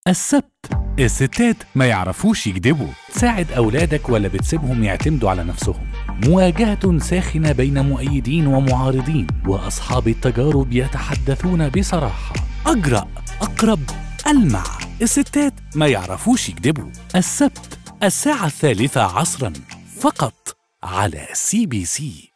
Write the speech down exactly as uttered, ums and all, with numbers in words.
السبت. الستات ما يعرفوش يكذبوا. تساعد أولادك ولا بتسيبهم يعتمدوا على نفسهم. مواجهة ساخنة بين مؤيدين ومعارضين، وأصحاب التجارب يتحدثون بصراحة. أجرأ، أقرب، ألمع. الستات ما يعرفوش يكذبوا. السبت الساعة الثالثة عصراً، فقط على سي بي سي.